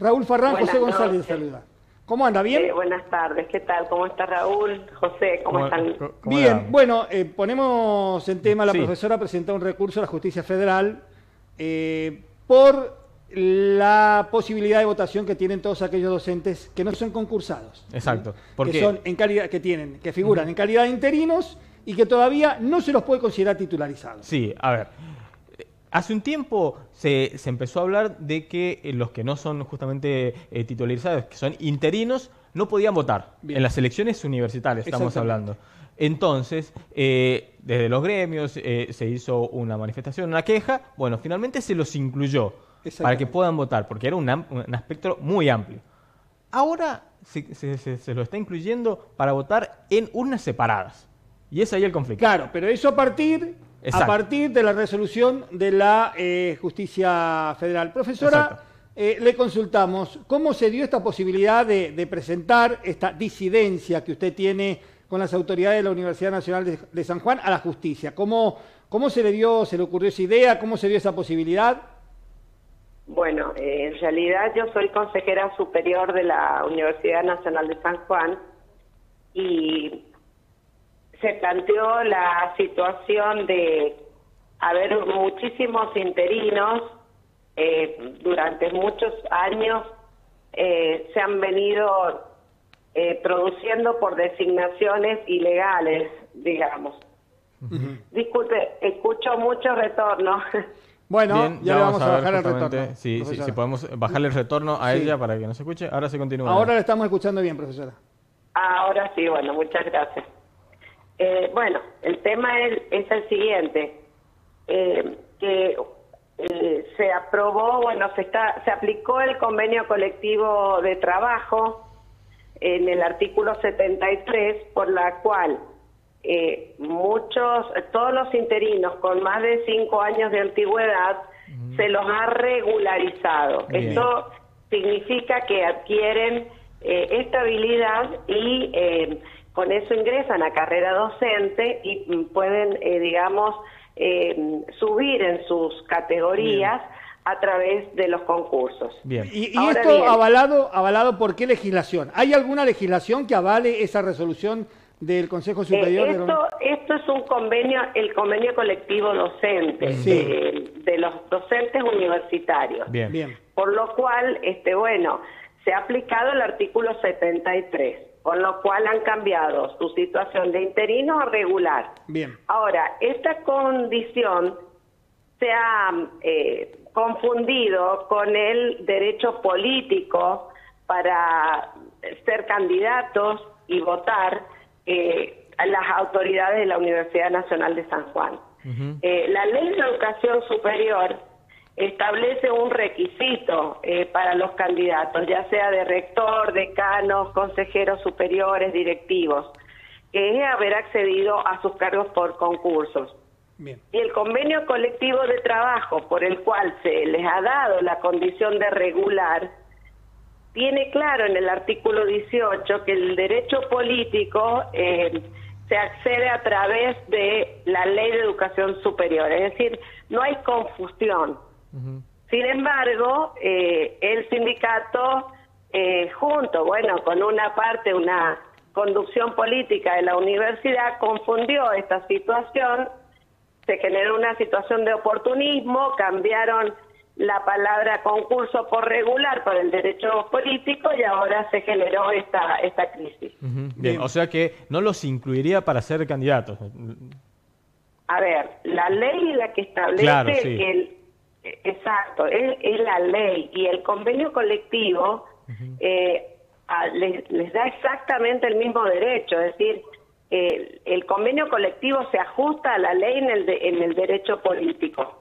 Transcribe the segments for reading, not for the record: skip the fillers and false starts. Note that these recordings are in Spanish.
Raúl Farrán, Buenas José González noches. saluda. ¿Cómo anda? ¿Bien? Buenas tardes, ¿qué tal? ¿Cómo está Raúl? José, ¿cómo están? Bien, bueno, ponemos en tema, la Sí. profesora presentó un recurso a la Justicia Federal por la posibilidad de votación que tienen todos aquellos docentes que no son concursados. Exacto. Que Porque son en calidad, que figuran en calidad de interinos y que todavía no se los puede considerar titularizados. sí, a ver. Hace un tiempo se empezó a hablar de que los que no son justamente titularizados, que son interinos, no podían votar Bien. en las elecciones universitarias, estamos Exactamente. hablando. Entonces, desde los gremios se hizo una manifestación, una queja. Bueno, finalmente se los incluyó para que Exactamente. puedan votar, porque era un espectro muy amplio. Ahora se lo está incluyendo para votar en urnas separadas. Y es ahí el conflicto. Claro, pero eso a partir Exacto. de la resolución de la Justicia Federal. Profesora, le consultamos, ¿cómo se dio esta posibilidad de presentar esta disidencia que usted tiene con las autoridades de la Universidad Nacional de San Juan a la justicia? ¿Cómo se le ocurrió esa idea? ¿Cómo se dio esa posibilidad? Bueno, en realidad yo soy consejera superior de la Universidad Nacional de San Juan y se planteó la situación de haber muchísimos interinos, durante muchos años se han venido produciendo por designaciones ilegales, digamos. Disculpe, escucho mucho retorno. Bueno, Bien, ya le vamos a ver bajar el justamente retorno. si profesora. podemos bajarle el retorno a Sí. ella para que no se escuche. Ahora se continúa. Ahora la estamos escuchando bien, profesora. Ahora sí, bueno, muchas gracias. Bueno, el tema es el siguiente, que se aprobó, bueno, se aplicó el convenio colectivo de trabajo en el artículo 73, por la cual todos los interinos con más de 5 años de antigüedad se los ha regularizado. Bien. Esto significa que adquieren estabilidad y con eso ingresan a carrera docente y pueden, digamos, subir en sus categorías a través de los concursos. Bien. ¿Y Ahora esto bien, avalado por qué legislación? ¿Hay alguna legislación que avale esa resolución del Consejo Superior de la esto es un convenio, el convenio colectivo docente, Sí. de los docentes universitarios. Bien. Bien. Por lo cual, bueno, se ha aplicado el artículo 73, con lo cual han cambiado su situación de interino a regular. Bien. Ahora, esta condición se ha confundido con el derecho político para ser candidatos y votar a las autoridades de la Universidad Nacional de San Juan. La Ley de Educación Superior establece un requisito para los candidatos, ya sea de rector, decanos, consejeros superiores, directivos, que es haber accedido a sus cargos por concursos. Bien. Y el convenio colectivo de trabajo por el cual se les ha dado la condición de regular, tiene claro en el artículo 18 que el derecho político se accede a través de la Ley de Educación Superior, es decir, no hay confusión. Sin embargo, el sindicato, junto, con una conducción política de la universidad, confundió esta situación, se generó una situación de oportunismo, cambiaron la palabra concurso por regular por el derecho político y ahora se generó esta crisis. Bien, o sea que no los incluiría para ser candidatos. A ver, la ley es la que establece Claro, sí. exacto, es la ley y el convenio colectivo les da exactamente el mismo derecho, es decir, el convenio colectivo se ajusta a la ley en el derecho político.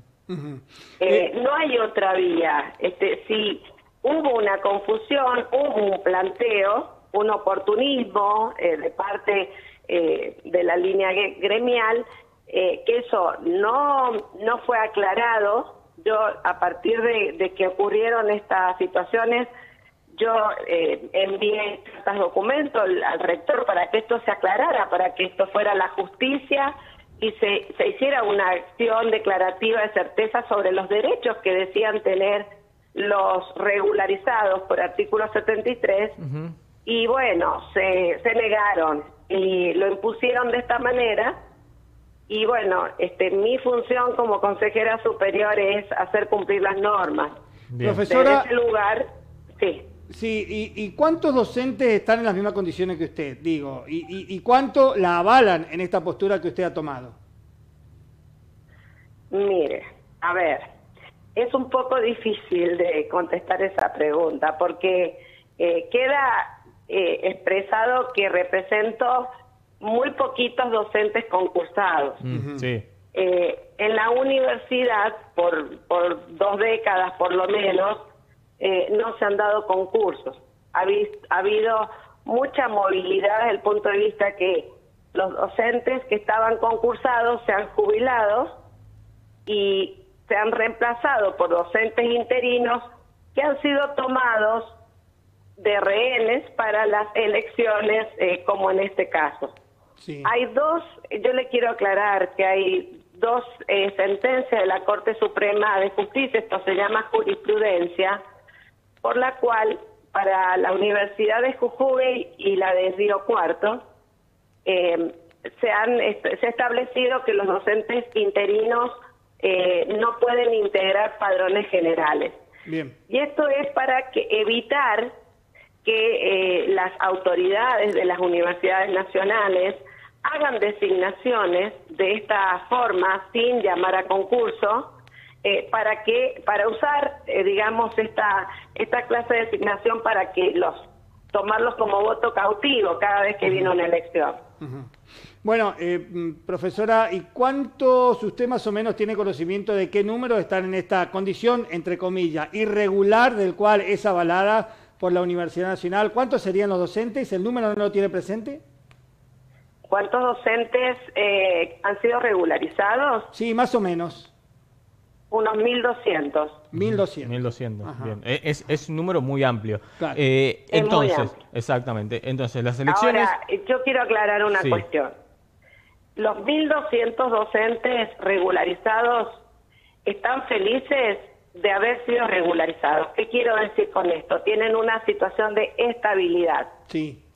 No hay otra vía. Si hubo una confusión, hubo un planteo, un oportunismo de parte de la línea gremial, que eso no fue aclarado. Yo, a partir de que ocurrieron estas situaciones, yo envié estos documentos al rector para que esto se aclarara, para que esto fuera la justicia y se hiciera una acción declarativa de certeza sobre los derechos que decían tener los regularizados por artículo 73, y bueno, se negaron y lo impusieron de esta manera. Y bueno, mi función como consejera superior es hacer cumplir las normas. Bien. Profesora, desde ese lugar, sí. Sí, ¿y cuántos docentes están en las mismas condiciones que usted? Digo, ¿y cuánto la avalan en esta postura que usted ha tomado? Mire, a ver, es un poco difícil de contestar esa pregunta porque queda expresado que represento muy poquitos docentes concursados. Sí. En la universidad, por 2 décadas por lo menos, no se han dado concursos. Ha habido mucha movilidad desde el punto de vista que los docentes que estaban concursados se han jubilado y se han reemplazado por docentes interinos que han sido tomados de rehenes para las elecciones, como en este caso. Sí. Hay yo le quiero aclarar que hay 2 sentencias de la Corte Suprema de Justicia, esto se llama jurisprudencia, por la cual para la Universidad de Jujuy y la de Río Cuarto se ha establecido que los docentes interinos no pueden integrar padrones generales. Bien. Y esto es para evitar que las autoridades de las universidades nacionales hagan designaciones de esta forma sin llamar a concurso, para usar, digamos, esta clase de designación para que tomarlos como voto cautivo cada vez que viene una elección. Bueno, profesora, ¿y cuántos usted más o menos tiene conocimiento de qué números están en esta condición, entre comillas, irregular, del cual es avalada por la Universidad Nacional? ¿Cuántos serían los docentes? ¿El número no lo tiene presente? ¿Cuántos docentes han sido regularizados? Sí, más o menos. Unos 1.200. 1.200. Bien. Es un número muy amplio. Claro. Entonces, muy amplio. Exactamente. Entonces, las elecciones... Ahora, yo quiero aclarar una cuestión. Los 1.200 docentes regularizados están felices de haber sido regularizados. ¿Qué quiero decir con esto? Tienen una situación de estabilidad. Sí.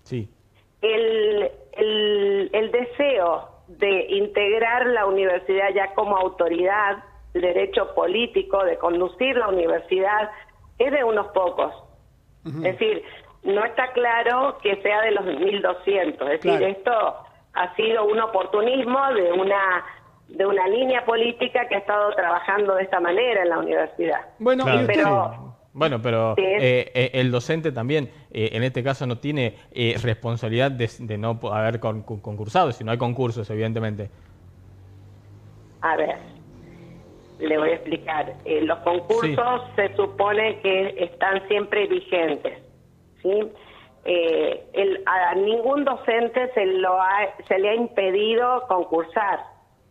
El deseo de integrar la universidad ya como autoridad, el derecho político de conducir la universidad, es de unos pocos. Es decir, no está claro que sea de los 1.200. Es decir, claro, esto ha sido un oportunismo de una línea política que ha estado trabajando de esta manera en la universidad. Bueno, claro, pero sí. El docente también, en este caso, no tiene responsabilidad de no haber concursado, si no hay concursos, evidentemente. A ver, le voy a explicar. Los concursos se supone que están siempre vigentes, ¿sí? A ningún docente se le ha impedido concursar.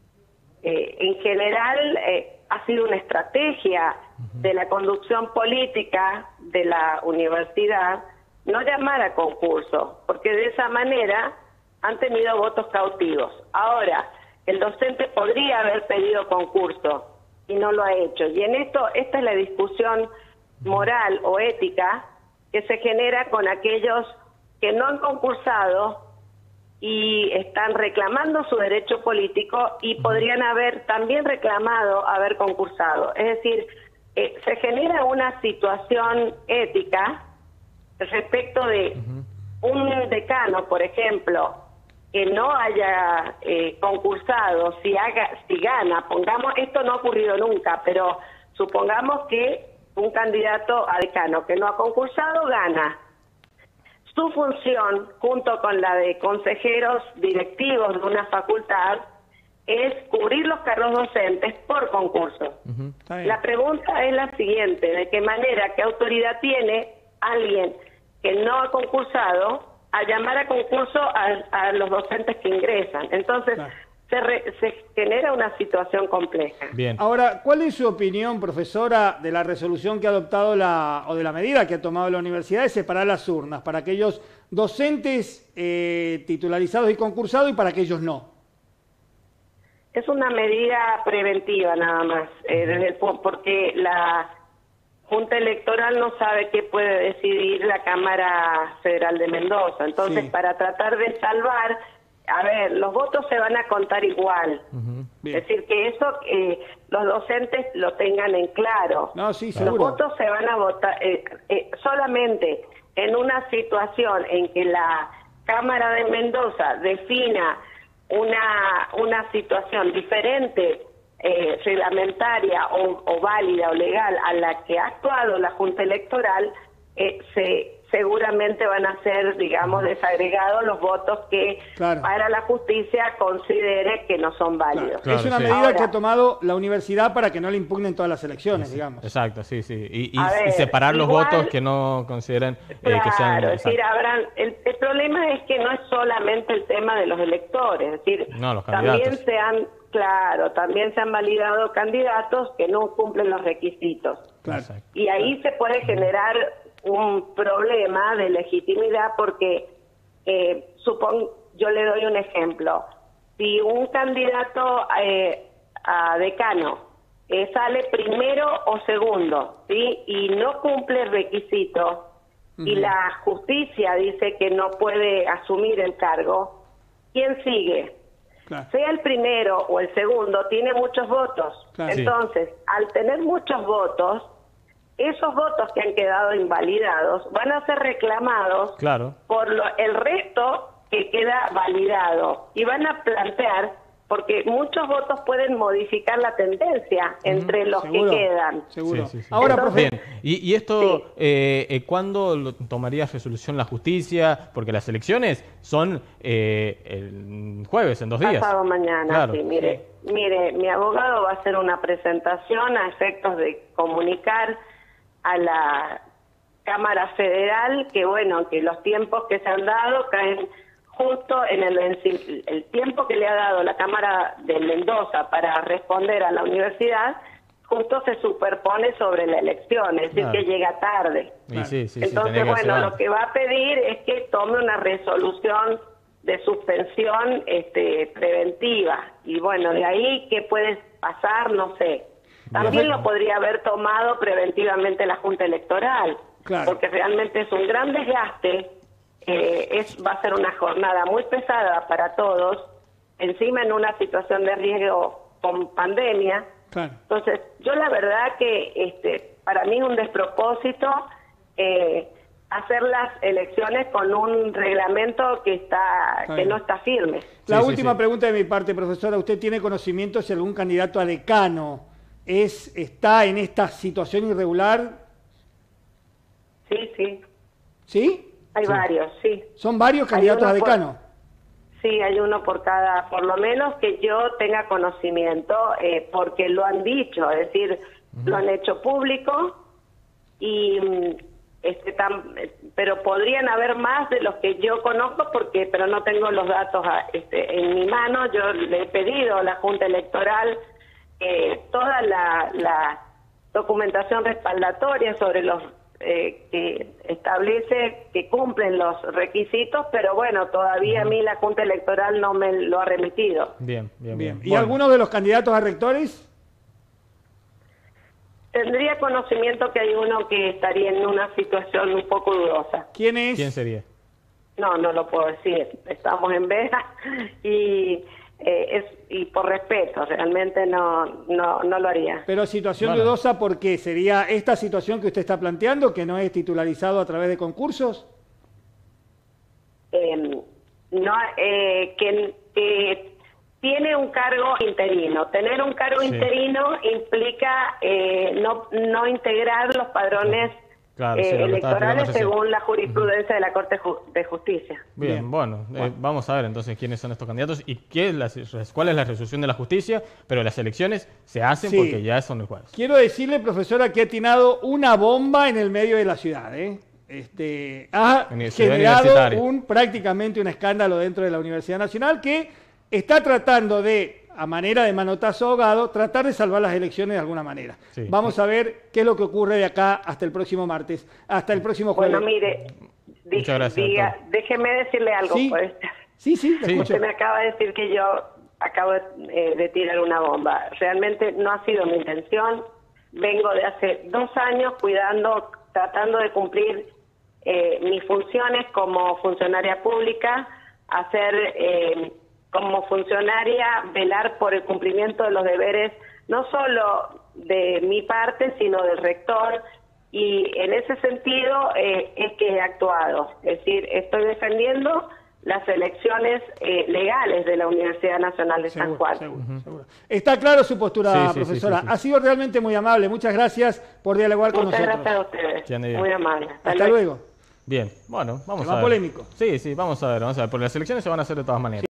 En general, ha sido una estrategia de la conducción política de la universidad no llamar a concurso, porque de esa manera han tenido votos cautivos. Ahora, el docente podría haber pedido concurso y no lo ha hecho. Y esta es la discusión moral o ética que se genera con aquellos que no han concursado y están reclamando su derecho político y podrían haber también reclamado haber concursado. Es decir, se genera una situación ética respecto de un decano, por ejemplo, que no haya concursado, si gana, pongamos, esto no ha ocurrido nunca, pero supongamos que un candidato a decano que no ha concursado gana. Su función, junto con la de consejeros directivos de una facultad, es cubrir los cargos docentes por concurso. La pregunta es la siguiente: ¿de qué manera, qué autoridad tiene alguien que no ha concursado a llamar a concurso a los docentes que ingresan? Entonces, claro, se genera una situación compleja. Bien. Ahora, ¿cuál es su opinión, profesora, de la resolución que ha adoptado o de la medida que ha tomado la universidad de separar las urnas para aquellos docentes titularizados y concursados y para aquellos no? Es una medida preventiva nada más, porque Junta Electoral no sabe qué puede decidir la Cámara Federal de Mendoza. Entonces, Sí. para tratar de salvar, a ver, los votos se van a contar igual. Bien. Es decir, que eso los docentes lo tengan en claro. No, sí, Los seguro. votos se van a votar solamente en una situación en que la Cámara de Mendoza defina una situación diferente, reglamentaria o válida o legal a la que ha actuado la Junta Electoral, seguramente van a ser, digamos, desagregados los votos que Claro. para la justicia considere que no son válidos. Claro, es una sí. medida Ahora, que ha tomado la universidad para que no le impugnen todas las elecciones, digamos. Exacto, sí, sí. Y A ver, separar los igual- votos que no consideren que sean... Claro, es decir, exacto. el problema es que no es solamente el tema de los electores, es decir, No, los también candidatos. también se han validado candidatos que no cumplen los requisitos. Claro. Exacto. Y ahí se puede generar un problema de legitimidad porque, yo le doy un ejemplo, si un candidato a decano sale primero o segundo, ¿sí? Y no cumple el requisito y la justicia dice que no puede asumir el cargo, ¿quién sigue? Claro. Sea el primero o el segundo, tiene muchos votos. Claro. Sí. Entonces, al tener muchos votos, esos votos que han quedado invalidados van a ser reclamados Claro. por el resto que queda validado y van a plantear, porque muchos votos pueden modificar la tendencia entre los Seguro, que quedan. seguro. Sí, sí, sí. Ahora, Entonces- profe, Bien, y esto, ¿cuándo tomaría resolución la justicia? Porque las elecciones son el jueves, en 2 días. Pasado mañana, Claro. sí, mire, mi abogado va a hacer una presentación a efectos de comunicar a la Cámara Federal que, bueno, que los tiempos que se han dado caen justo en el tiempo que le ha dado la Cámara de Mendoza para responder a la universidad, justo se superpone sobre la elección, es decir, Claro. que llega tarde. Y sí, sí, sí, Entonces, tenía que hacer bueno, lo antes. que va a pedir es que tome una resolución de suspensión preventiva. Y bueno, de ahí, ¿qué puede pasar? No sé. También lo podría haber tomado preventivamente la Junta Electoral, Claro. porque realmente es un gran desgaste, va a ser una jornada muy pesada para todos, encima en una situación de riesgo con pandemia. claro. Entonces, yo la verdad que para mí es un despropósito hacer las elecciones con un reglamento que bien. no está firme. La Sí, última sí. pregunta de mi parte, profesora. ¿Usted tiene conocimiento si algún candidato a decano está en esta situación irregular? Sí, sí, ¿Sí? hay varios, sí. ¿Son varios Hay candidatos uno a por- decano? Sí, hay uno por por lo menos que yo tenga conocimiento, porque lo han dicho, es decir, lo han hecho público y pero podrían haber más de los que yo conozco pero no tengo los datos en mi mano. Yo le he pedido a la Junta Electoral toda la documentación respaldatoria sobre los que establece que cumplen los requisitos, pero bueno, todavía a mí la Junta Electoral no me lo ha remitido. Bien, bien, Bien. bien. ¿Y Bueno, alguno de los candidatos a rectores? Tendría conocimiento que hay uno que estaría en una situación un poco dudosa. ¿Quién es? ¿quién sería? No lo puedo decir. Estamos en veda y por respeto, realmente no lo haría. Pero situación Bueno. dudosa, ¿por qué? ¿Sería esta situación que usted está planteando, que no es titularizado a través de concursos? Que tiene un cargo interino. Tener un cargo Sí. interino implica no integrar los padrones Claro, sí, lo que estaba electorales explicando recién. según la jurisprudencia de la Corte de Justicia. Bien, Bien. bueno, vamos a ver entonces quiénes son estos candidatos y cuál es la resolución de la justicia, pero las elecciones se hacen Sí. porque ya son el jueves. Quiero decirle, profesora, que ha atinado una bomba en el medio de la ciudad. Ha Universidad generado universitaria. prácticamente un escándalo dentro de la Universidad Nacional que está tratando de, a manera de manotazo ahogado, tratar de salvar las elecciones de alguna manera. Sí. Vamos a ver qué es lo que ocurre de acá hasta el próximo martes, hasta el próximo jueves. Bueno, mire, Muchas gracias, doctor. déjeme decirle algo. Sí. Pues. Sí, la Sí. escucho. Usted me acaba de decir que yo acabo de tirar una bomba. Realmente no ha sido mi intención. vengo de hace 2 años tratando de cumplir mis funciones como funcionaria pública, como funcionaria, velar por el cumplimiento de los deberes, no solo de mi parte, sino del rector, y en ese sentido es que he actuado. Es decir, estoy defendiendo las elecciones legales de la Universidad Nacional de San Juan. Seguro. Está claro su postura, profesora. Ha sido realmente muy amable. Muchas gracias por dialogar con nosotros. Muchas gracias a ustedes. Muy amable. Hasta luego. Bien, bueno, vamos a ver. Polémico. Sí, vamos a ver. Porque las elecciones se van a hacer de todas maneras.